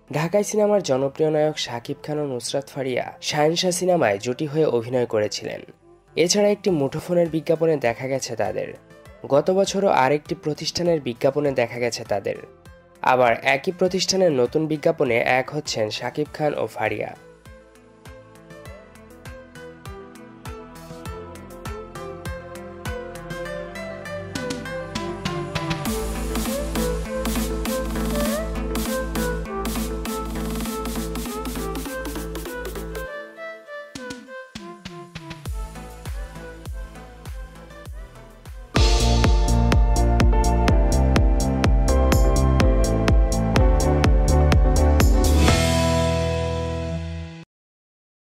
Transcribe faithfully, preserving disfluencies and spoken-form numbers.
ঢাকাই সিনেমার জনপ্রিয় নায়ক শাকিব খান ও নুসরাত ফারিয়া শাহেনশা সিনেমায় জুটি হয়ে অভিনয় করেছিলেন। এছাড়া একটি মুঠোফোনের বিজ্ঞাপনে দেখা গেছে তাদের। গত বছরও আরেকটি প্রতিষ্ঠানের বিজ্ঞাপনে দেখা গেছে তাদের। আবার একই প্রতিষ্ঠানের নতুন বিজ্ঞাপনে এক হচ্ছেন শাকিব খান ও ফারিয়া।